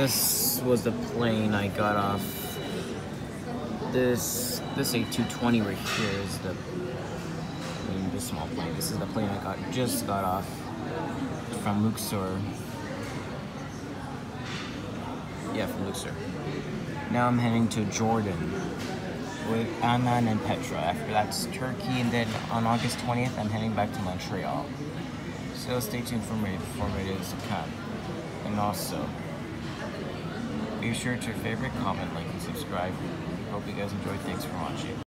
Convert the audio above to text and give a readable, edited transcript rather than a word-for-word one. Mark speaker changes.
Speaker 1: This was the plane I got off. This A220 right here is this small plane. This is the plane I just got off from Luxor. Yeah, from Luxor. Now I'm heading to Jordan with Annan and Petra. After that's Turkey, and then on August 20th, I'm heading back to Montreal. So stay tuned for more videos to come. And also, be sure to favorite, comment, like, and subscribe. Hope you guys enjoyed. Thanks for watching.